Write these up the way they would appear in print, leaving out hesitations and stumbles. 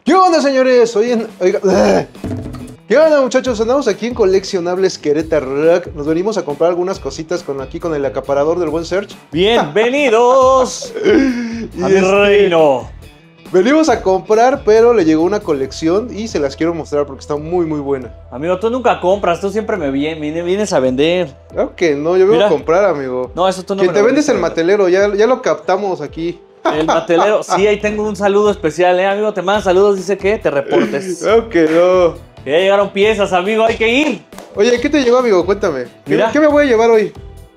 ¿Qué onda, señores? ¿Qué onda, muchachos? Andamos aquí en Coleccionables Querétaro Rock. Nos venimos a comprar algunas cositas con el acaparador del buen Search. Bienvenidos a mi reino. Venimos a comprar, pero le llegó una colección y se las quiero mostrar porque está muy, muy buena. Amigo, tú nunca compras, tú siempre vienes a vender. Claro que no, yo vengo a comprar, amigo. No, eso tú no que me te lo vendes el vender. matelero, ya lo captamos aquí. El matelero, sí, ahí tengo un saludo especial, amigo. Te mandan saludos, dice que te reportes. Claro que no. Que ya llegaron piezas, amigo, hay que ir. Oye, ¿qué te llegó, amigo? Cuéntame. Mira. ¿Qué me voy a llevar hoy?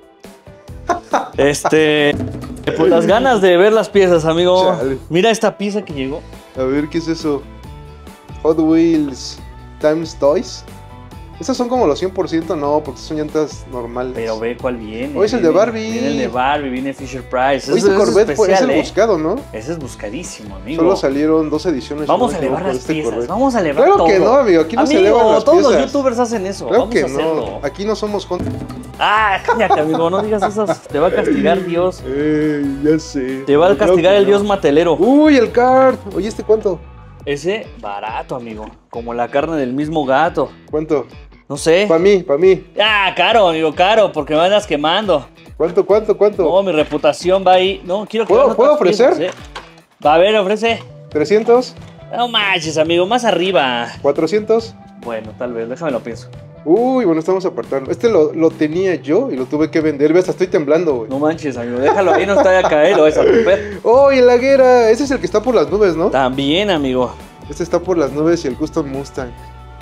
Pues las ganas de ver las piezas, amigo. Chale. Mira esta pieza que llegó. A ver, ¿qué es eso? Hot Wheels Times Toys. Esas son como los 100%, no, porque son llantas normales. Pero ve cuál viene. Oh, es el de Barbie. Viene el de Barbie, viene Fisher Price. Oye, este Corvette especial, es el buscado, ¿no? Ese es buscadísimo, amigo. Solo salieron 2 ediciones. Vamos si a no me elevar equivoco, las de piezas, Corvette. vamos a elevar Claro todo. que no, amigo, aquí no se Amigo, elevan las todos piezas. los youtubers hacen eso. Claro Vamos que a hacerlo. no, aquí no somos Ah, cállate, amigo, no digas esas. Te va a castigar Dios. Ya sé. Te va a castigar el Dios matelero. Uy, el card. Oye, ¿este cuánto? Ese barato, amigo. Como la carne del mismo gato. ¿Cuánto? No sé. Para mí. Ah, caro, amigo, caro, porque me andas quemando. ¿Cuánto? No, mi reputación va ahí. No, quiero que ¿Puedo ofrecer? piezas, Va a ver, ofrece. ¿300? No manches, amigo, más arriba. ¿400? Bueno, tal vez, déjame lo pienso. Uy, bueno, estamos apartando. Este lo tenía yo y lo tuve que vender. Ve, hasta estoy temblando, güey. No manches, amigo, déjalo ahí, no está a caer, lo vas a romper. ¡Oh, y el Laguera! Ese es el que está por las nubes, ¿no? También, amigo. Este está por las nubes y el Custom Mustang.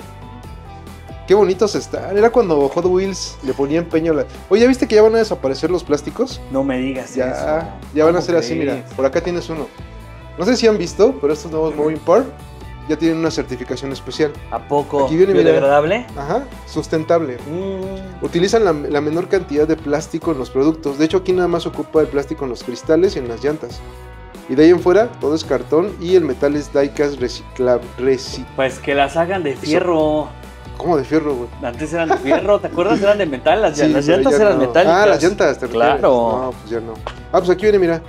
Qué bonitos están. Era cuando Hot Wheels le ponía empeño a la... Oye, ¿ya viste que ya van a desaparecer los plásticos? No me digas eso. Ya van a ¿Cómo ser así, crees? mira. Por acá tienes uno. No sé si han visto, pero estos nuevos Moving Part ya tienen una certificación especial. ¿A poco? Aquí viene, mira. ¿Biodegradable? Ajá, sustentable. Utilizan la menor cantidad de plástico en los productos. De hecho, aquí nada más se ocupa el plástico en los cristales y en las llantas. Y de ahí en fuera, todo es cartón y el metal es die-cast reciclable. Pues que las hagan de fierro. ¿Cómo de fierro, güey? Antes eran de fierro, ¿te acuerdas? Eran de metal, las Sí, las pero llantas ya eran no. metálicas. Ah, las llantas, ¿te refieres? Claro. No, pues ya no. Ah, pues aquí viene, mira.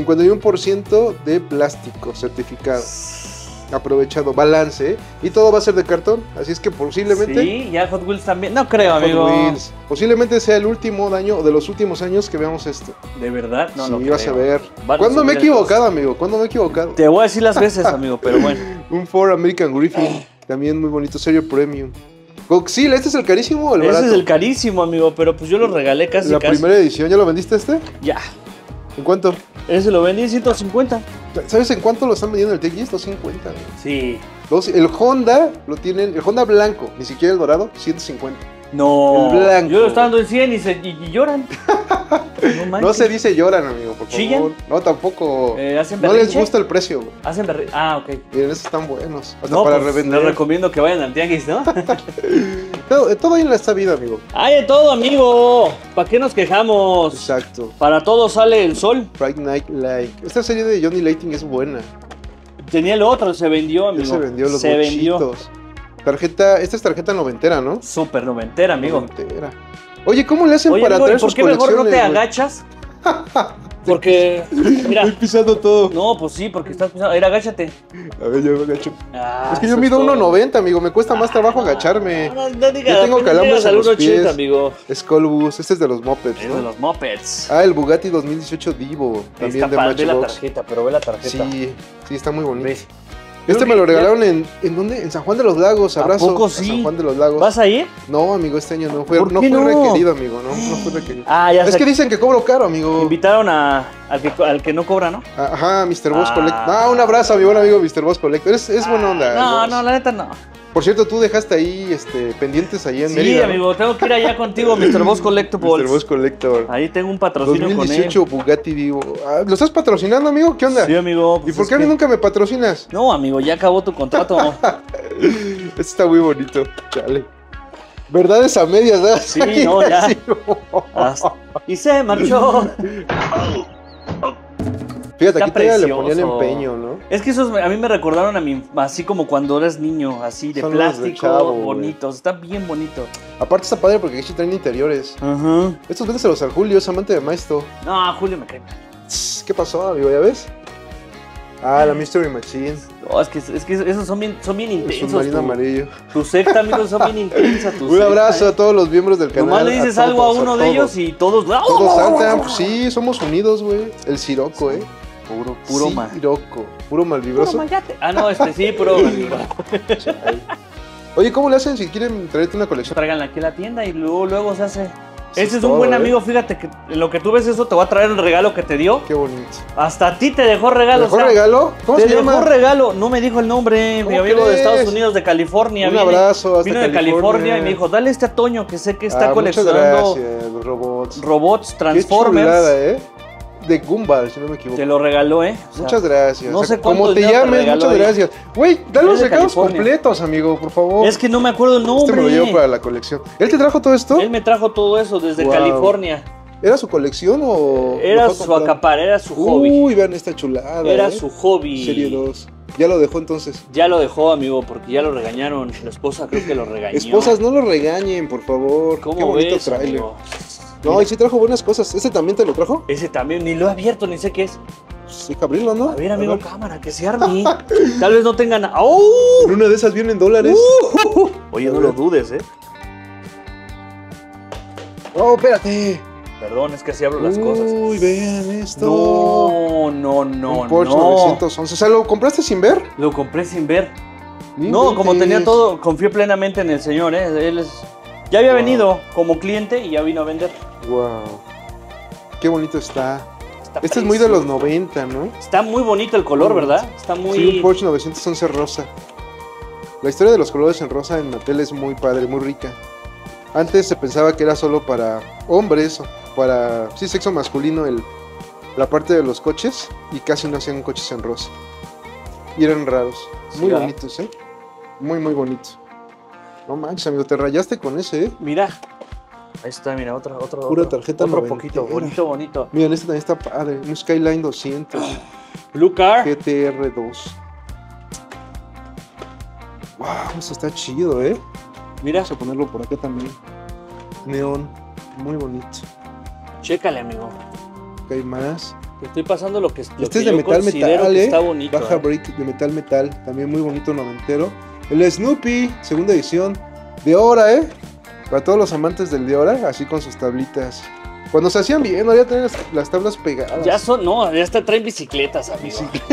51% de plástico certificado. Aprovechado, balance, ¿eh? Y todo va a ser de cartón, así es que posiblemente... Sí, ya Hot Wheels también. No creo, Hot amigo. Wheels. Posiblemente sea el último año, o de los últimos años que veamos esto. ¿De verdad? No, Sí, no vas a creo. ver. Van a ¿Cuándo me he subir equivocado, amigo? ¿Cuándo me he equivocado? Te voy a decir las veces, amigo, pero bueno. Un Ford American Griffin, también muy bonito, serie premium. Godzilla, ¿este es el carísimo o el barato? Ese es el carísimo, amigo, pero pues yo lo regalé casi. La casi. primera edición, ¿ya lo vendiste este? Ya. ¿En cuánto? Ese lo vendí en 150. ¿Sabes en cuánto lo están vendiendo el TX? 250, amigo. Sí. El Honda lo tienen, el Honda blanco, ni siquiera el dorado, 150. No. El blanco. Yo lo estaba dando en 100 y lloran. No manches. No se dice lloran, amigo, por favor. ¿Chillan? No, tampoco. ¿Hacen No les berrinche? gusta el precio, güey. Hacen berrinche. Ah, ok. Miren, esos están buenos. Hasta No, para pues, revender. les recomiendo que vayan al tianguis, ¿no? Todo hay en esta vida, amigo. Hay de todo, amigo. ¿Para qué nos quejamos? Exacto. Para todo sale el sol. Friday Night Light. Esta serie de Johnny Lighting es buena. Tenía el otro, se vendió, amigo. Ya se vendió los Se vendió. bochitos. Tarjeta, esta es tarjeta noventera, ¿no? Súper noventera, amigo. Noventera. Oye, ¿cómo le hacen Oye, para amigo, ¿y traer por sus qué mejor no te colecciones, güey? agachas? Porque, mira. Estoy pisando todo. No, pues sí, porque estás pensando. A ver, agáchate. A ver, yo me agacho. Ah, Es que yo eso mido todo. 1.90, amigo. Me cuesta más trabajo agacharme. No digas, Yo tengo no calambres digas en al los 1.80, pies. amigo. Skullbus, este es de los Mopeds, Es de ¿no? los Mopeds. Ah, el Bugatti 2018 Divo, también Está de padre, ve la Matchbox. tarjeta, pero ve la tarjeta. Sí, está muy bonito. Ve. Este me lo regalaron en ¿dónde? En San Juan de los Lagos, ¿A abrazo. poco a sí? San Juan de los Lagos. ¿Vas a ir? No, amigo, este año no fue, ¿Por no qué fue no? requerido, amigo, no fue requerido. Ah, ya Es sé. que dicen que cobro caro, amigo. Invitaron al que no cobra, ¿no? Ajá, Mr. Boss Ah. Collector. Ah, un abrazo a mi buen amigo Mr. Boss Collector. Es buena onda. No, Boss. no, la neta no. Por cierto, tú dejaste ahí pendientes ahí en Sí, Mérida, ¿no? amigo, tengo que ir allá contigo, Mr. Boss Collectibles. Mr. Boss Collector. Ahí tengo un patrocinio 2018 Bugatti Divo. Ah, ¿lo estás patrocinando, amigo? ¿Qué con onda? él. Sí, amigo. ¿Y pues por es qué a mí que- nunca me patrocinas? No, amigo, ya acabó tu contrato. Este está muy bonito. Chale. Verdades a medias, ¿verdad? Sí, no, ya. Hasta- Y se marchó. Fíjate, Está aquí todavía le ponían precioso. empeño, ¿no? Es que esos a mí me recordaron a mí, así como cuando eras niño, así de Son los de plástico, chavo, güey. bonitos. Está bien bonito. Aparte está padre porque aquí traen interiores. Ajá. Estos véndeselos al Julio, es amante de Maisto. No, Julio me cae. ¿Qué pasó, amigo? ¿Ya ves? Ah, la Mystery Machine. No, es que esos son bien El intensos. submarino amarillo. Tu secta, amigos, son bien intensas. Un abrazo a todos los miembros del canal. Nomás le dices algo a uno de ellos y todos... Todos saltan. Pues sí, somos unidos, güey. El Siroco, Puro mal. Siroco. Puro malvibroso. Puro mayate. Ah, no, sí, puro malvibroso. Oye, ¿cómo le hacen si quieren traerte una colección? Tráiganla aquí a la tienda y luego se hace. Sí, Ese es todo, un buen amigo, fíjate que en lo que tú ves eso te va a traer el regalo que te dio. Qué bonito. Hasta a ti te dejó regalo. ¿Dejó regalo? ¿Cómo se llama? Te dejó regalo, no me dijo el nombre, mi amigo de Estados Unidos, de California. Un abrazo hasta Vino de California y me dijo, dale este a Toño que sé que está coleccionando robots, Transformers. Qué chulada, de Gumball, si no me equivoco. Te lo regaló, Muchas gracias. No sé como te llames, muchas gracias. Güey, dale los regalos completos, amigo, por favor. Es que no me acuerdo el nombre. Me lo llevo para la colección. ¿Él te trajo todo esto? Él me trajo todo eso desde California. ¿Era su colección o...? Era su acapar, era su hobby. Uy, vean esta chulada. Era su hobby. Serie 2. ¿Ya lo dejó entonces? Ya lo dejó, amigo, porque ya lo regañaron. La esposa creo que lo regañó. Esposas, no lo regañen, por favor. ¿Cómo Qué bonito ves, tráiler. amigo? No, y sí trajo buenas cosas. ¿Ese también te lo trajo? Ese también, ni lo he abierto, ni sé qué es. Sí, abrirlo, ¿no? A ver, amigo, cámara, que se arme. Tal vez no tengan... ¡Oh! En una de esas vienen dólares. Oye, no lo dudes, Oh, espérate. Perdón, es que así hablo las cosas. Uy, vean esto. No. Un Porsche 911. O sea, ¿lo compraste sin ver? Lo compré sin ver. No, como tenía todo, confié plenamente en el señor, Él ya había venido como cliente y ya vino a vender. Wow. Qué bonito está. Este es muy de los 90, ¿no? Está muy bonito el color, ¿verdad? Está muy... Sí, un Porsche 911 rosa. La historia de los colores en rosa en Mattel es muy padre, muy rica. Antes se pensaba que era solo para hombres, para sexo masculino la parte de los coches, y casi no hacían coches en rosa. Y eran raros. Muy bonitos, Muy, muy bonitos. No manches, amigo, te rayaste con ese, Mira. Ahí está, mira, otro. Pura tarjeta otro noventera. poquito, bonito. Miren, este también está padre. Un Skyline 200. Blue Car. GTR 2. Wow, eso está chido, Mira. Vamos a ponerlo por acá también. Neón, muy bonito. Chécale, amigo. Ok, hay más. Te estoy pasando lo que este es de metal, está bonito. Baja Break de metal, también muy bonito, noventero. El Snoopy, segunda edición. De Hora, para todos los amantes del de Hora, así con sus tablitas. Cuando se hacían bien, no ya tenían las tablas pegadas. Ya traen bicicletas, amigo.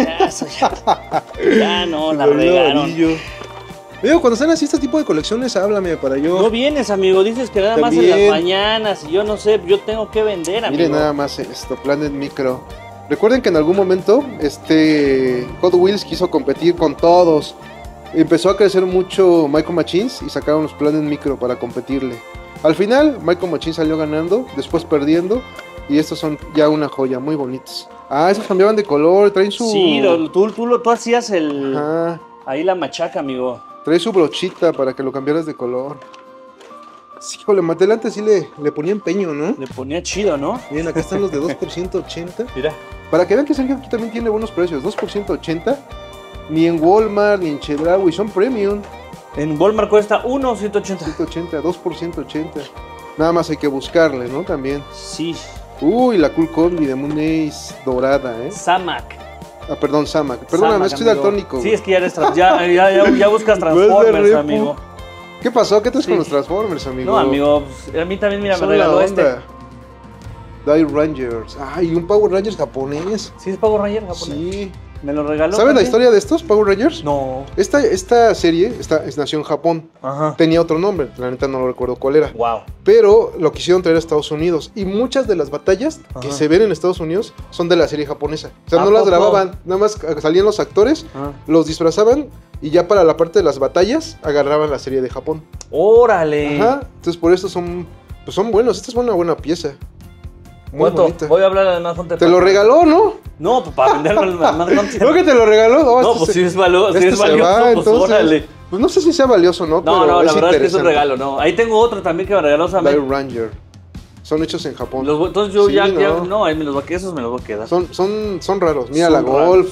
Ya no, la regaron. Digo, cuando están así este tipo de colecciones, háblame para yo. No vienes, amigo, dices que nada más en las mañanas y yo no sé, yo tengo que vender, amigo. Miren nada más esto, Planet Micro. Recuerden que en algún momento Hot Wheels quiso competir con todos. Empezó a crecer mucho Micro Machines y sacaron los Planet Micro para competirle. Al final, Micro Machines salió ganando, después perdiendo, y estos son ya una joya, muy bonitos. Ah, esos cambiaban de color, traen su... Sí, tú hacías Ajá. Ahí la machaca, amigo. Trae su brochita para que lo cambiaras de color. Sí, híjole, Mattel antes sí le ponía empeño, ¿no? Le ponía chido, ¿no? Miren, acá están los de 2% 80. Mira. Para que vean que Sergio aquí también tiene buenos precios. 2% 80. Ni en Walmart, ni en Chedraui, son premium. En Walmart cuesta 1.180. 180, 2% 80. Nada más hay que buscarle, ¿no? También. Sí. Uy, la Cool Combi de Moon Ace dorada, Samac. Ah, perdón, Samac. Perdóname, es que soy daltónico. Sí, es que ya buscas Transformers, amigo. ¿Qué pasó? ¿Qué traes con los Transformers, amigo? No, amigo, a mí también, mira, me regaló Die Rangers. Ay, un Power Rangers japonés. Sí, es Power Ranger japonés. Sí. Me lo regaló. ¿Sabes la historia de estos Power Rangers? No. Esta serie nació en Japón. Ajá. Tenía otro nombre, la neta no lo recuerdo cuál era. Wow. Pero lo quisieron traer a Estados Unidos. Y muchas de las batallas que se ven en Estados Unidos son de la serie japonesa. O sea, no las grababan, nada más salían los actores, los disfrazaban y ya para la parte de las batallas agarraban la serie de Japón. ¡Órale! Ajá. Entonces por eso son buenos. Esta es una buena pieza. Muy bonita. Voy a hablar al Mad Hunter. Te lo regaló, ¿no? No, pues para venderlo al Mad Hunter. ¿No que te lo regaló? No, pues si es valioso, pues entonces, órale. Pues no sé si sea valioso o no, pero no, la verdad es que es un regalo, ¿no? Ahí tengo otro también que me regaló Die Ranger. Son hechos en Japón. Entonces yo ahí esos me los voy a quedar. Son raros. Mira, la Golf,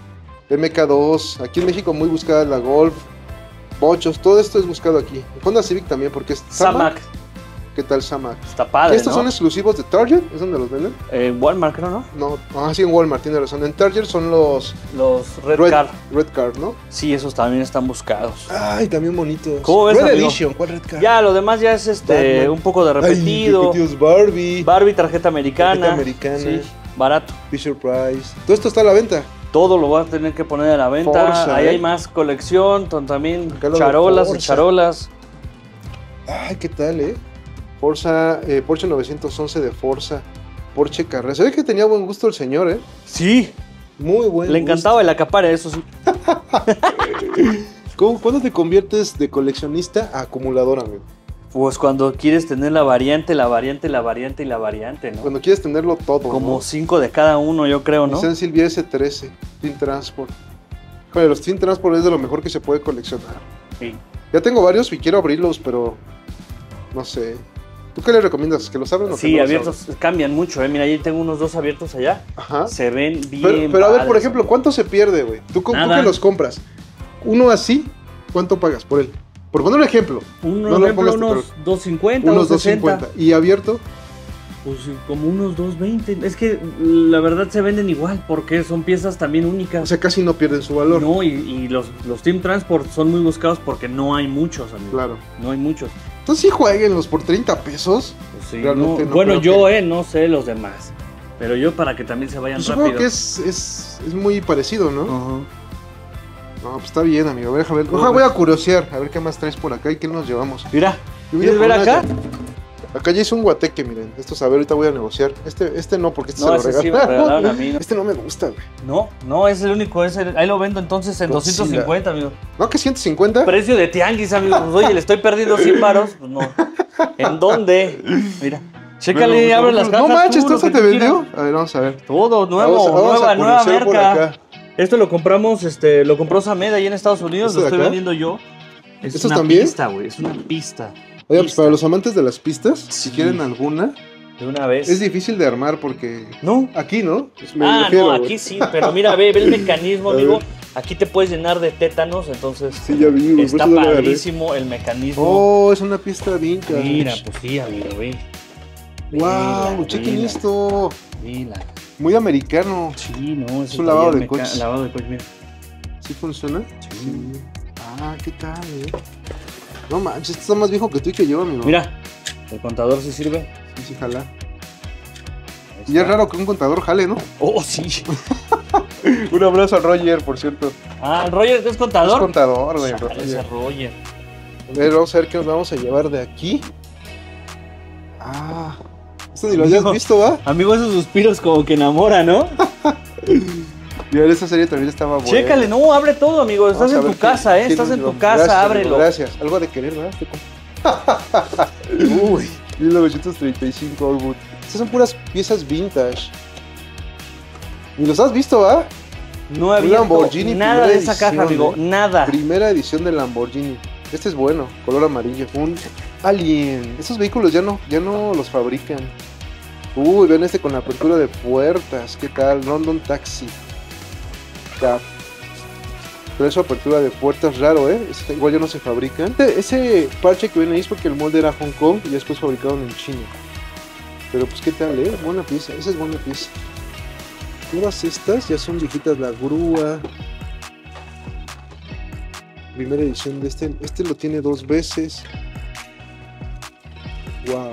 MK2. Aquí en México muy buscada la Golf. Bochos, todo esto es buscado aquí. Honda Civic también, porque es Samac. ¿Qué tal Samac? Está padre, ¿Estos son exclusivos de Target? ¿Es donde los venden? Walmart, creo, ¿no? No, sí, en Walmart, tiene razón. En Target son los Red Card. Red Card, ¿no? Sí, esos también están buscados. Ay, también bonitos. ¿Cómo ves, Red amigo? Edition, ¿cuál Red Card? Ya, lo demás ya es un poco de repetido. Ay, Barbie. Barbie, tarjeta americana. Sí, barato. Fisher Price. Todo esto está a la venta. Todo lo vas a tener que poner a la venta. Forza, Ahí hay más colección, también Acá lo charolas de y charolas. Ay, ¿qué tal, Forza, Porsche 911 de Forza. Porsche Carrera. Se ve que tenía buen gusto el señor, Sí. Muy buen Le encantaba el Acapare, eso sí. ¿Cuándo te conviertes de coleccionista a acumulador, amigo? Pues cuando quieres tener la variante, la variante, la variante y la variante, ¿no? Cuando quieres tenerlo todo, Como 5 de cada uno, yo creo, ¿no? Nissan Silvia S13, Twin Transport. Bueno, los Twin Transport es de lo mejor que se puede coleccionar. Sí. Ya tengo varios y quiero abrirlos, pero no sé. ¿Tú qué le recomiendas? ¿Que los abran o que no los abiertos abran? cambian mucho, Mira, ahí tengo unos 2 abiertos allá. Ajá. Se ven bien. Pero a ver, padres, por ejemplo, ¿cuánto se pierde, güey? ¿Tú que los compras? Uno así, ¿cuánto pagas por él? Por poner un ejemplo. Unos 250, unos 260. ¿Y abierto? Pues como unos 220. Es que la verdad se venden igual porque son piezas también únicas. O sea, casi no pierden su valor. No, y los Team Transport son muy buscados porque no hay muchos, amigo. Claro. No hay muchos. Entonces sí jueguenlos por 30 pesos. Pues sí, Realmente no bueno, creo yo no sé los demás. Pero yo para que también se vayan rápido. Supongo que es muy parecido, ¿no? Ajá. No, pues está bien, amigo. A ver, voy a curiosear. A ver qué más traes por acá y qué nos llevamos. Mira, Yo ¿quieres vine ver por acá? Acá ya hice un guateque, miren. Estos, a ver, ahorita voy a negociar. Este no, porque este No, se lo ese sí me regalaron a mí. Este no me gusta, güey. No, es el único. Ahí lo vendo entonces en Godzilla. 250, amigo. ¿No que 150? Precio de tianguis, amigo. Pues, oye, le estoy perdiendo 100 varos. Pues no. ¿En dónde? Mira. Chécale, abre las cajas. No manches, tú, ¿esto se te vendió? A ver, vamos a ver. Todo nuevo, Vamos a nueva curiosear por marca. acá. Esto lo compramos, lo compró Samed ahí en Estados Unidos, ¿Este lo de estoy acá? vendiendo yo. Es ¿Estos una también? pista, güey, es una pista. Oye, pues para los amantes de las pistas, si Sí. quieren alguna, De una vez. es difícil de armar porque ¿No? aquí, ¿no? Pues me No, refiero, aquí güey. sí, pero mira, ve el mecanismo, A amigo. ver. Aquí te puedes llenar de tétanos, entonces Sí, ya vi, güey, por está eso no lo agarré. padrísimo el mecanismo. Oh, es una pista vintage. Mira, pues sí, amigo, ve. Wow, chequen esto. Mira. Muy americano. Sí, no, Es un lavado de coches. Lavado de coches, mira. ¿Sí funciona? Sí. Ah, ¿qué tal, No manches, este está más viejo que tú y que yo, amigo. Mira, el contador sí sirve. Sí, sí, jala. Ahí Y es está. raro que un contador jale, ¿no? Oh, sí. Un abrazo a Roger, por cierto. Ah, Roger, ¿es Es contador? contador, güey. Chale, ese Roger. A ver, vamos a ver qué nos vamos a llevar de aquí. Ah, esto ni lo habías Amigo. visto, ¿va? Amigo, esos suspiros como que enamoran, ¿no? Y a ver, esta serie también estaba buena. Chécale, no, abre todo, amigo. Estás Vamos a en ver tu casa, qué Estás nos en tu llevamos. casa, Gracias, ábrelo. amigo, gracias. Algo de querer, ¿verdad? Uy, 1935 Allwood. Estas son puras piezas vintage. Ni los has visto, ¿va? No había Lamborghini, nada de primera esa caja, edición, amigo. Nada. Primera edición del Lamborghini. Este es bueno, color amarillo. Un Alien. Estos vehículos ya no los fabrican. Uy, ven este con la apertura de puertas. ¿Qué tal? London Taxi. Ya. Pero esa apertura de puertas raro, ¿eh? Este igual ya no se fabrican. Ese parche que ven ahí es porque el molde era Hong Kong y después fabricaron en China. Pero pues qué tal, ¿eh? Buena pieza. Esa es buena pieza. Todas estas ya son viejitas. La grúa. Primera edición de este. Este lo tiene 2 veces. Wow.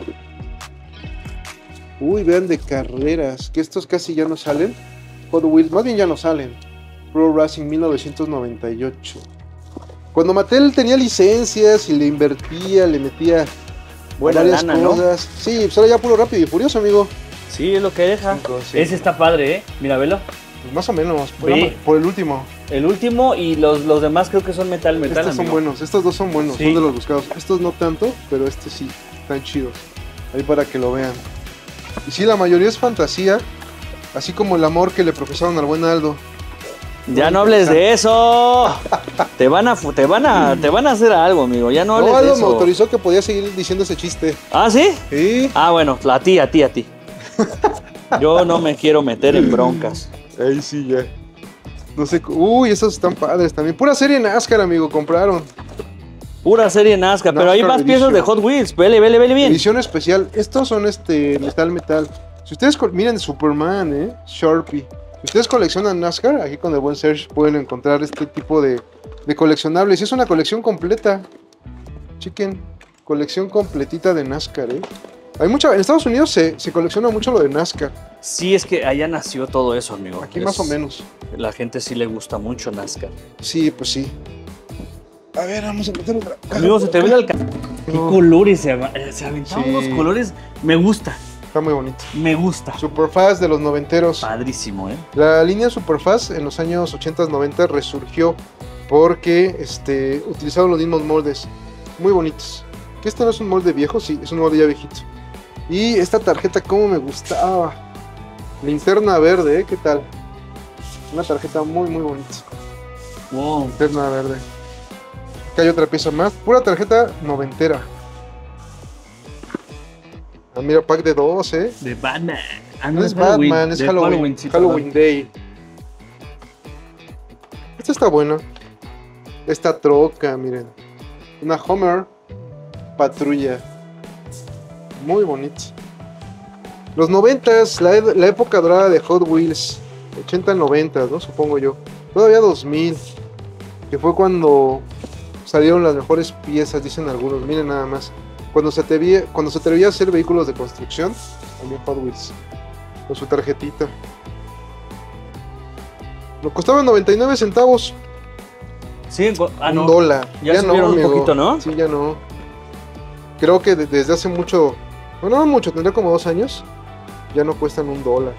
Uy, vean de carreras. Que estos casi ya no salen. Hot Wheels, más bien ya no salen. Pro Racing 1998. Cuando Mattel tenía licencias y le invertía, le metía Buena varias lana, ¿no? cosas. Sí, pues ahora ya puro Rápido y Furioso, amigo. Sí, es lo que deja. 5, sí. Ese está padre, ¿eh? Mira, velo. Pues más o menos. Sí. Por el último. El último y los demás creo que son metal, Estos son amigo. buenos. Estos dos son buenos. Sí. Son de los buscados. Estos no tanto, pero estos sí. Están chidos. Ahí para que lo vean. Y sí, la mayoría es fantasía. Así como el amor que le profesaron al buen Aldo. Ya no hables de eso. Te van a hacer algo, amigo. Ya no hables No, de Aldo me eso. autorizó que podía seguir diciendo ese chiste. ¿Ah, sí? Sí. Ah, bueno, a ti. Yo no me quiero meter en broncas. Ahí sí, ya. No sé. Uy, esos están padres también. Pura serie NASCAR, amigo, compraron. Pura serie NASCAR, pero hay NASCAR más piezas de Edition. Hot Wheels. Vele bien. Edición especial. Estos son metal. Si ustedes miren Superman, Sharpie. Si ustedes coleccionan NASCAR, aquí con el buen Search pueden encontrar este tipo de coleccionables. Y es una colección completa. Chiquen, colección completita de NASCAR, Hay mucha, en Estados Unidos se colecciona mucho lo de NASCAR. Sí, es que allá nació todo eso, amigo. Aquí más o menos. La gente sí le gusta mucho NASCAR. Sí, pues sí. A ver, vamos a meter otra. Amigo, se te ve el... ¿Qué No. colores? Se aventaron Sí. unos colores. Me gusta. Está muy bonito. Me gusta. Superfast de los noventeros. Padrísimo, ¿eh? La línea Superfast en los años 80, 90 resurgió porque utilizaron los mismos moldes. Muy bonitos. Que este no es un molde viejo, sí, es un molde ya viejito. Y esta tarjeta, cómo me gustaba. Linterna verde, ¿qué tal? Una tarjeta muy, muy bonita. Wow. Linterna verde. Acá hay otra pieza más. Pura tarjeta noventera. Ah, mira, pack de 2, De Batman. Ah, No es Batman, es de Halloween. sí, Halloween Day. Esta está buena. Esta troca, miren. Una Homer Patrulla. Muy bonito. Los 90s, la época dorada de Hot Wheels. 80, 90, ¿no? Supongo yo. Todavía 2000. Que fue cuando salieron las mejores piezas, dicen algunos. Miren nada más. Cuando se atrevía a hacer vehículos de construcción, también Hot Wheels. Con su tarjetita. Lo costaba 99 centavos. Sí, un dólar. Ya subieron un amigo. poquito, ¿no? Sí, ya no. Creo que desde hace mucho. Bueno, no mucho, tendría como 2 años. Ya no cuestan un dólar.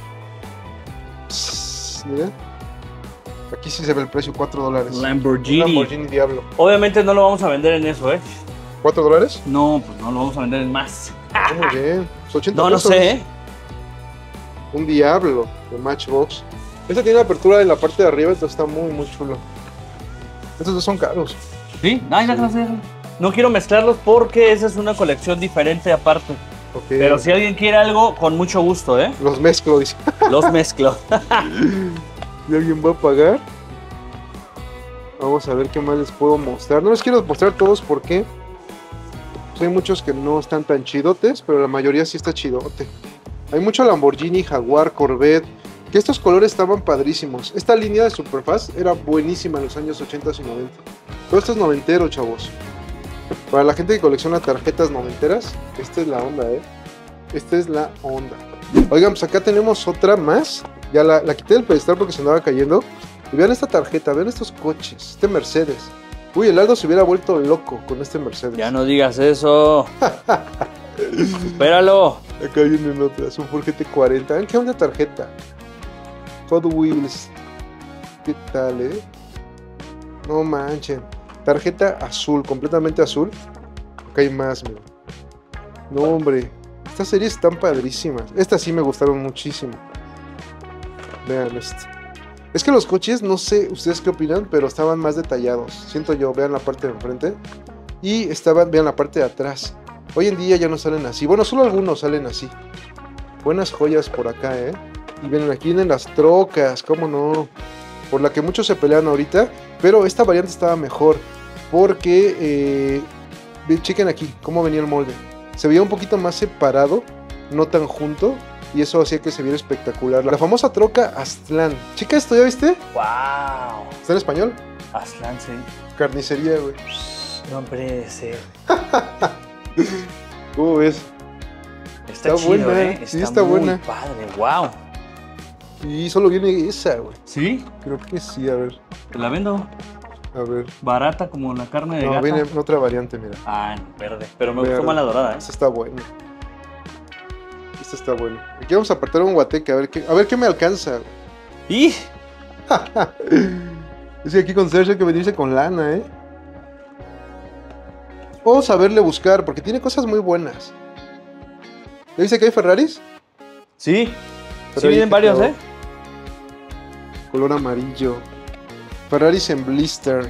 Psst, mira. Aquí sí se ve el precio, $4. Lamborghini. Un Lamborghini Diablo. Obviamente no lo vamos a vender en eso, ¿eh? ¿$4? No, pues no lo vamos a vender en más. Muy bien. Pues 80 No, no pesos. sé, ¿eh? Un Diablo de Matchbox. Este tiene apertura en la parte de arriba, entonces está muy, muy chulo. Estos dos son caros. Sí, ay, déjalo. No quiero mezclarlos porque esa es una colección diferente aparte. Ok. Pero si alguien quiere algo, con mucho gusto, ¿eh? Los mezclo, dice. Los mezclo. ¿Y alguien va a pagar? Vamos a ver qué más les puedo mostrar. No les quiero mostrar todos porque hay muchos que no están tan chidotes, pero la mayoría sí está chidote. Hay mucho Lamborghini, Jaguar, Corvette, que estos colores estaban padrísimos. Esta línea de Superfast era buenísima en los años 80 y 90. Todo esto es noventero, chavos. Para la gente que colecciona tarjetas noventeras, esta es la onda, Esta es la onda. Oigan, pues acá tenemos otra más. Ya la quité del pedestal porque se andaba cayendo. Y vean esta tarjeta, vean estos coches, este Mercedes. Uy, el Aldo se hubiera vuelto loco con este Mercedes. Ya no digas eso. Espéralo. Acá vienen otras, un Ford GT40. ¿Ven qué onda tarjeta? Hot Wheels. ¿Qué tal, No manchen. Tarjeta azul, completamente azul. Acá hay más, mira. No, hombre. Estas series están padrísimas. Estas sí me gustaron muchísimo. Vean esto. Es que los coches, no sé ustedes qué opinan, pero estaban más detallados. Siento yo, vean la parte de enfrente. Y vean la parte de atrás. Hoy en día ya no salen así. Bueno, solo algunos salen así. Buenas joyas por acá, Y vienen aquí vienen las trocas, cómo no. Por la que muchos se pelean ahorita. Pero esta variante estaba mejor. Porque, chequen aquí, cómo venía el molde. Se veía un poquito más separado, no tan junto. Y eso hacía que se viera espectacular. La famosa troca Aztlán. Chica, ¿esto ya viste? Wow. ¿Está en español? Aslan, sí. Carnicería, güey. No puede ser. ¿Cómo ves? Está chido, buena, sí, está muy buena. padre, wow. Y solo viene esa, güey. ¿Sí? Creo que sí, a ver. Te la vendo. A ver. Barata como la carne de No, gata. viene otra variante, mira. Ah, no, verde. Pero me Verde. gustó más la dorada, Esta está buena. Esta está buena. Aquí vamos a apartar un guateque, a ver qué me alcanza. ¡Y! Es que aquí con Sergio hay que venirse con lana, O saberle buscar, porque tiene cosas muy buenas. ¿Ya dice que hay Ferraris? Sí. Sí, Ferrari vienen varios, GTO. Color amarillo. Ferraris en blister.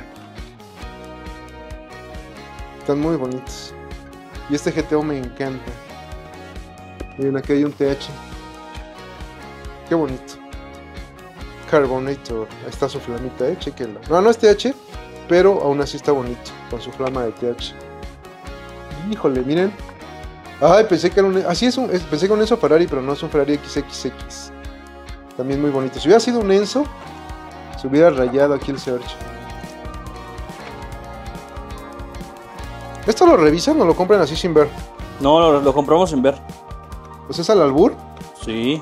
Están muy bonitos. Y este GTO me encanta. Miren, aquí hay un TH. Qué bonito. Carbonator. Ahí está su flamita, chequenla. No, no es TH. pero aún así está bonito, con su flama de TH. Híjole, miren. Ay, pensé que era un... Así es, pensé que era un Enzo Ferrari, pero no es un Ferrari XXX. También muy bonito. Si hubiera sido un Enzo, se hubiera rayado aquí el Search. ¿Esto lo revisan o lo compran así sin ver? No, lo compramos sin ver. Pues es al albur, Sí,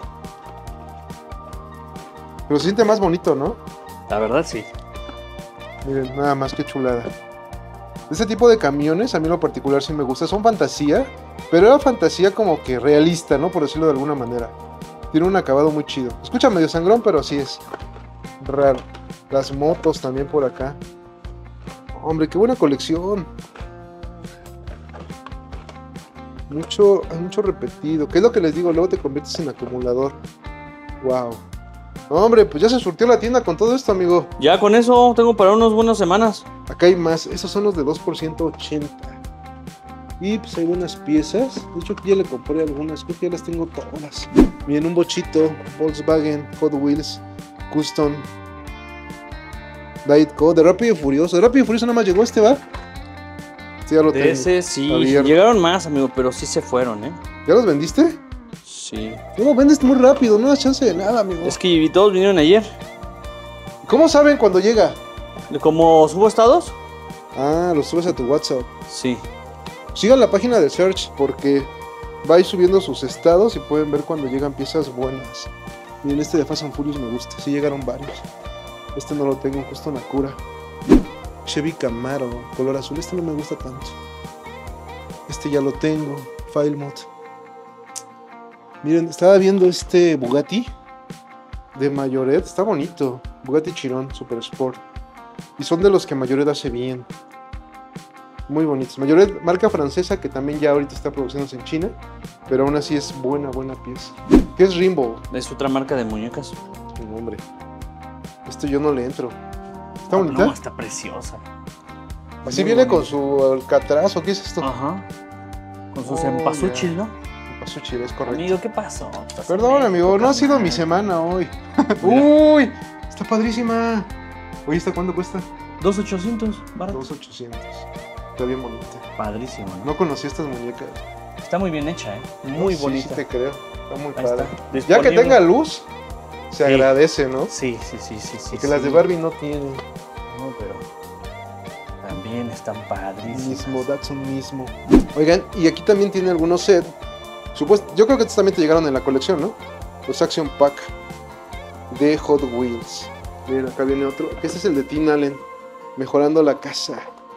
pero se siente más bonito, ¿no? la verdad sí. Miren, nada más que chulada. Este tipo de camiones, a mí en lo particular sí me gusta. Son fantasía, pero era fantasía como que realista, ¿no? Por decirlo de alguna manera. Tiene un acabado muy chido. Escucha medio sangrón, pero así es. Raro. Las motos también por acá. Hombre, qué buena colección. Hay mucho repetido. ¿Qué es lo que les digo? Luego te conviertes en acumulador. Wow. Hombre, pues ya se surtió la tienda con todo esto, amigo. Ya con eso tengo para unas buenas semanas. Acá hay más. Esos son los de 2% 80. Y pues hay buenas piezas. De hecho, aquí ya le compré algunas. Creo que ya las tengo todas. Miren, un bochito. Volkswagen, Hot Wheels, Custom, Diet Coke. De Rápido y Furioso. De Rápido y Furioso nada más llegó este, ¿va? Sí, ya lo tengo. De ese sí. Abierto. Llegaron más, amigo, pero sí se fueron, ¿eh? ¿Ya los vendiste? Sí. No lo vendes muy rápido. No das chance de nada, amigo. Es que todos vinieron ayer. ¿Cómo saben cuando llega? ¿Como subo estados? Ah, los subes a tu WhatsApp. Sí. Sigan la página de Search porque va a ir subiendo sus estados y pueden ver cuando llegan piezas buenas. Miren, este de Fast and Furious me gusta. Sí llegaron varios. Este no lo tengo, justo en la cura. Chevy Camaro, color azul. Este no me gusta tanto. Este ya lo tengo. File Mod. Miren, estaba viendo este Bugatti de Mayoret. Está bonito. Bugatti Chiron Super Sport. Y son de los que Mayoret hace bien. Muy bonitos. Mayoret, marca francesa que también ya ahorita está produciéndose en China. Pero aún así es buena pieza. ¿Qué es Rainbow? Es otra marca de muñecas. No, hombre. Esto yo no le entro. ¿Está bonita? No, está preciosa. Así Muy viene bonita. con su alcatraz o qué es esto. Ajá. Con sus Oh, empasuchil, ¿no? Pasuchil, es correcto. Amigo, ¿qué pasó? Estás Perdón, en amigo, México, no ha sido carnal. mi semana hoy. Uy, está padrísima. Oye, ¿esta cuánto cuesta? 2,800, barato. 2,800. Está bien bonita. Padrísimo, ¿no? No conocía estas muñecas. Está muy bien hecha, ¿eh? Muy Sí, bonita. Sí, te creo. Está muy Ahí padre. está. Ya que Disponible. tenga luz, se Sí. agradece, ¿no? Sí. Porque las de Barbie no tienen. No, pero también están padrísimas. Mismo, Datsun mismo. Oigan, y aquí también tiene algunos set. Yo creo que estos también te llegaron en la colección, ¿no? Los Action Pack de Hot Wheels. Miren, acá viene otro. Este es el de Tim Allen, mejorando la casa.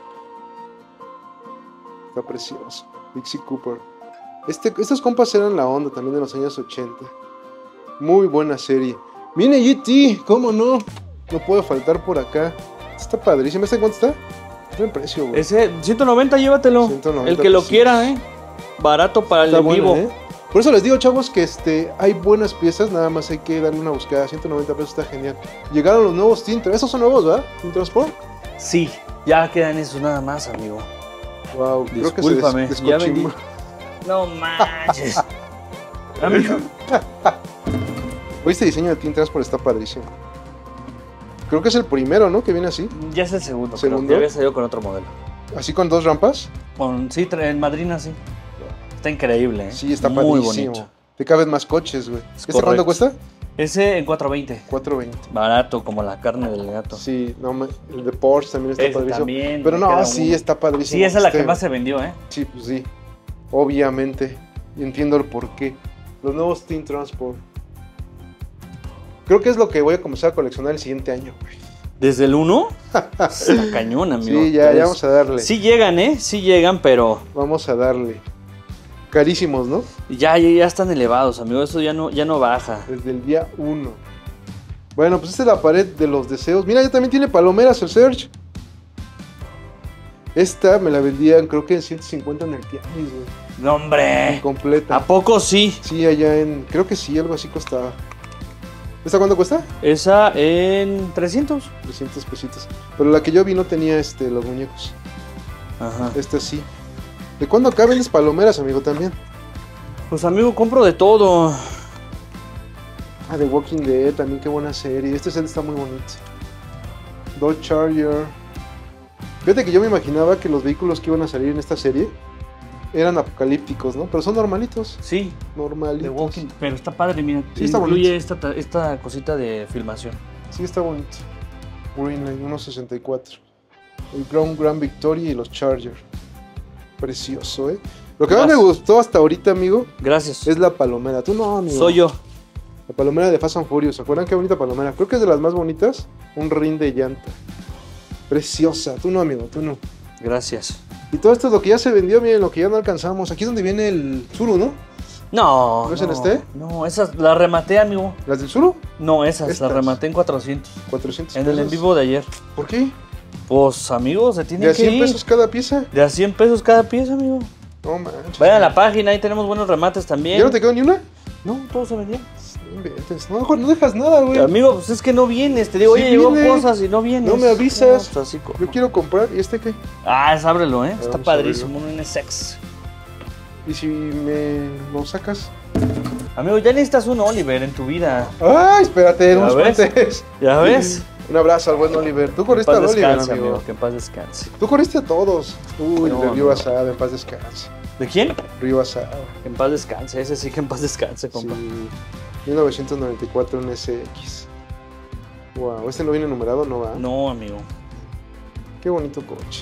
Está precioso. Dixie Cooper. Estos compas eran la onda también de los años 80. Muy buena serie. Viene GT, ¿cómo no? No puede faltar por acá. Está padrísimo. ¿Este cuánto está? Está en precio, güey. Ese 190, llévatelo. 190 El que lo pesitos. quiera, ¿eh? Barato para el Está en bueno, vivo. ¿eh? Por eso les digo, chavos, que hay buenas piezas, nada más hay que darle una buscada. 190 pesos está genial. Llegaron los nuevos Tintra. Esos son nuevos, ¿verdad? Tintransport. Sí, ya quedan esos nada más, amigo. Wow, creo que Discúlpame, se ya descochimó. No manches. Amigo. Oye, este diseño de Tintransport está padrísimo. Creo que es el primero, ¿no? Que viene así. Ya es el segundo, ¿Segundo? pero ya había salido con otro modelo. Así con dos rampas. Sí, en madrina, sí. Está increíble, ¿eh? Sí, está muy padrísimo. bonito. Te caben más coches, güey. Es ¿Este cuánto correcto. cuesta? Ese en 420. 420. Barato, como la carne del gato. Sí, no, el de Porsche también está Ese padrísimo. también, Pero me no, queda sí, uno. está padrísimo. Sí, esa es la que Este, más se vendió, ¿eh? Sí, pues sí. Obviamente. Y entiendo el porqué. Los nuevos Teen Transport. Creo que es lo que voy a comenzar a coleccionar el siguiente año, güey. ¿Desde el 1? Está cañón, amigo. Sí, ya vamos a darle. Sí llegan, ¿eh? Sí llegan, pero Vamos a darle. Carísimos, ¿no? ya están elevados, amigo. Eso ya no baja. Desde el día 1. Bueno, pues esta es la pared de los deseos. Mira, ya también tiene palomeras el Search. Esta me la vendían, creo que en 150 en el tianguis, güey. ¡No, hombre! Completa. ¿A poco sí? Sí, allá en... Creo que sí, algo así costaba. ¿Esta cuánto cuesta? Esa en 300. 300 pesitos. Pero la que yo vi no tenía los muñecos. Ajá. Esta sí. ¿De cuándo acá vendes palomeras, amigo, también? Pues, amigo, compro de todo. Ah, The Walking Dead, también qué buena serie. Este set está muy bonito. Dodge Charger. Fíjate que yo me imaginaba que los vehículos que iban a salir en esta serie eran apocalípticos, ¿no? Pero son normalitos. Sí, The Normalitos. Walking, pero está padre, mira. Sí, está incluye esta cosita de filmación. Sí, está bonito. Greenline 1.64. El Grand Victoria y los Charger. Precioso, ¿eh? Lo que más me gustó hasta ahorita, amigo, Gracias. es la palomera. Tú no, amigo. Soy yo. La palomera de Fast and Furious. ¿Se acuerdan qué bonita palomera? Creo que es de las más bonitas. Un ring de llanta. Preciosa. Tú no, amigo, tú no. Gracias. Y todo esto es lo que ya se vendió, miren, lo que ya no alcanzamos. Aquí es donde viene el Zuru, ¿no? No. ¿No es en este? No, esas las rematé, amigo. ¿Las del Zuru? No, esas Estas. las rematé en 400. 400 En el en pesos. vivo de ayer. ¿Por qué? Pues, amigos, se ¿De tienen a que 100 ir. pesos cada pieza? De a 100 pesos cada pieza, amigo. No manches. Vayan a la página, ahí tenemos buenos remates también. ¿Ya no te quedó ni una? No, todo se vendió. No inventes. No, mejor no dejas nada, güey. Amigo, pues es que no vienes. Te digo, Sí oye, llegó viene. cosas y no vienes. No me avisas. pues así como- Yo quiero comprar. ¿Y este qué? Ábrelo, Está vamos a padrísimo, un NSX. ¿Y si me lo sacas? Amigo, ya necesitas un Oliver en tu vida. ¡Ay, espérate! ¿Ya ¡No ves? espantes! ¿Ya ves? Un abrazo al buen Oliver. Tú Que en corriste paz al Oliver, descanse, amigo. amigo. Que en paz descanse. Tú corriste a todos. Uy, No, el de Río no. Asada, en paz descanse. ¿De quién? Río Asada. Que en paz descanse. Ese sí que en paz descanse, Sí. compa. 1994 en SX. Wow, ¿este no viene numerado? No va. No, amigo. Qué bonito coche.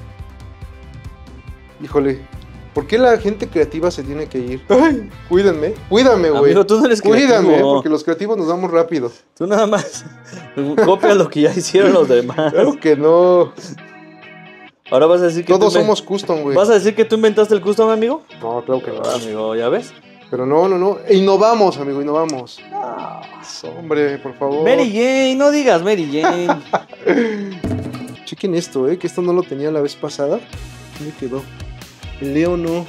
Híjole, ¿por qué la gente creativa se tiene que ir? Ay, cuídenme. Cuídame, güey. Amigo, tú no eres Cuídame, creativo. porque los creativos nos vamos rápido. Tú nada más copias lo que ya hicieron los demás. Claro que no. Ahora vas a decir que Todos tú somos custom, güey. ¿Vas a decir que tú inventaste el custom, amigo? No, claro que no. Amigo, ¿ya ves? Pero no. Innovamos, amigo, innovamos. Hombre, por favor. Mary Jane, no digas Mary Jane. Chequen esto, que esto no lo tenía la vez pasada. ¿Dónde quedó? El Leo no.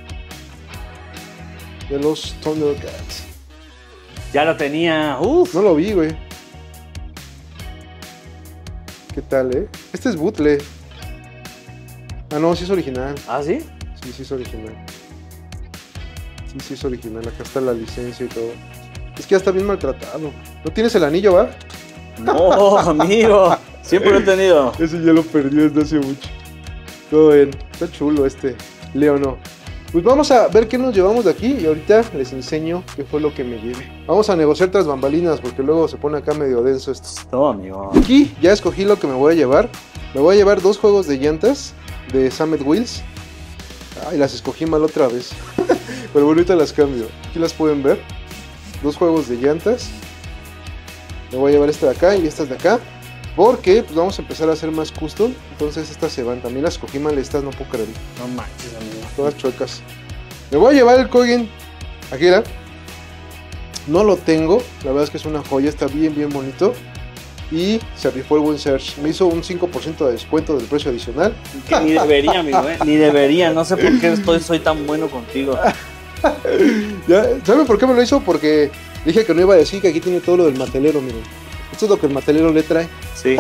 De los Thundercats. Ya lo tenía. Uf. No lo vi, güey. ¿Qué tal, Este es bootleg. Ah, no, sí es original. ¿Ah, sí? Sí es original. Sí es original. Acá está la licencia y todo. Es que ya está bien maltratado. ¿No tienes el anillo, va? No, amigo. Siempre lo he tenido. Ese ya lo perdí desde hace mucho. Todo bien. Está chulo este. Leo no. Pues vamos a ver qué nos llevamos de aquí y ahorita les enseño qué fue lo que me llevé. Vamos a negociar tras bambalinas porque luego se pone acá medio denso esto. No, amigo. Aquí ya escogí lo que me voy a llevar. Me voy a llevar 2 juegos de llantas de Summit Wheels. Ay, las escogí mal otra vez. Pero bueno, ahorita las cambio. Aquí las pueden ver. 2 juegos de llantas. Me voy a llevar esta de acá y estas de acá. Porque pues vamos a empezar a hacer más custom. Entonces estas se van. También las escogí mal, estas no puedo creer. No manches, amigo. Todas chuecas. Me voy a llevar el Kogen Akira. No lo tengo. La verdad es que es una joya. Está bien bonito. Y se rifó el buen Search. Me hizo un 5% de descuento del precio adicional. Que ni debería, amigo, Ni debería. No sé por qué soy tan bueno contigo. ¿Saben por qué me lo hizo? Porque dije que no iba a decir que aquí tiene todo lo del matelero, miren. Esto es lo que el matelero le trae. Sí.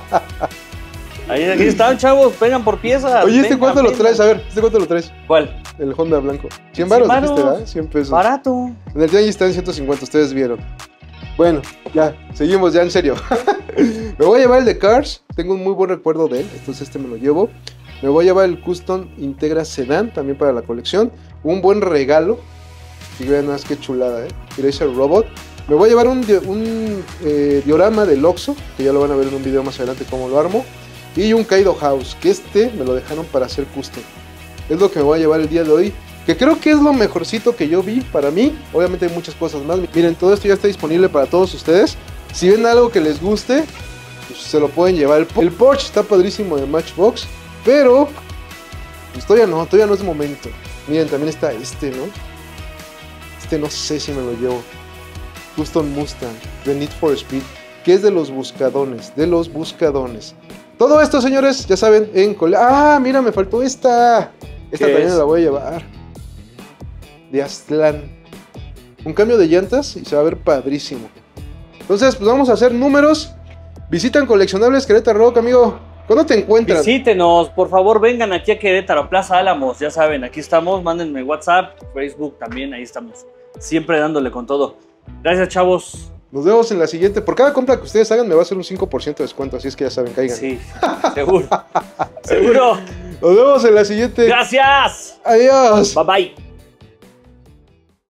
Ahí aquí están, chavos. Pegan por pieza. Oye, ¿este Venga, cuánto lo venga. traes? A ver, ¿este cuánto lo traes? ¿Cuál? El Honda blanco. 100 100 baros, varos. dijiste, ¿verdad? 100 pesos. Barato. En el Tianguis está en 150, ustedes vieron. Bueno, ya, seguimos ya en serio. Me voy a llevar el de Cars, tengo un muy buen recuerdo de él, entonces este me lo llevo. Me voy a llevar el Custom Integra Sedan, también para la colección. Un buen regalo. Y vean más que chulada, Eraser Robot. Me voy a llevar un diorama del Oxxo, que ya lo van a ver en un video más adelante cómo lo armo. Y un Kaido House, que este me lo dejaron para hacer custom. Es lo que me voy a llevar el día de hoy, que creo que es lo mejorcito que yo vi para mí. Obviamente hay muchas cosas más. Miren, todo esto ya está disponible para todos ustedes. Si ven algo que les guste, pues se lo pueden llevar. El Porsche está padrísimo de Matchbox, pero pues todavía no es momento. Miren, también está este, ¿no? Este no sé si me lo llevo. Custom Mustang, de Need for Speed, que es de los buscadones, Todo esto, señores, ya saben, ¡Ah, mira, me faltó esta! Esta también me la voy a llevar. De Aztlán. Un cambio de llantas y se va a ver padrísimo. Entonces, pues vamos a hacer números. Visitan Coleccionables Querétaro Rock, amigo. ¿Cuándo te encuentran? Visítenos, por favor, vengan aquí a Querétaro, Plaza Álamos, ya saben, aquí estamos, mándenme WhatsApp, Facebook también, ahí estamos. Siempre dándole con todo. Gracias, chavos. Nos vemos en la siguiente. Por cada compra que ustedes hagan me va a hacer un 5% de descuento, así es que ya saben, caigan. Sí, seguro. Seguro. Nos vemos en la siguiente. Gracias. Adiós. Bye bye.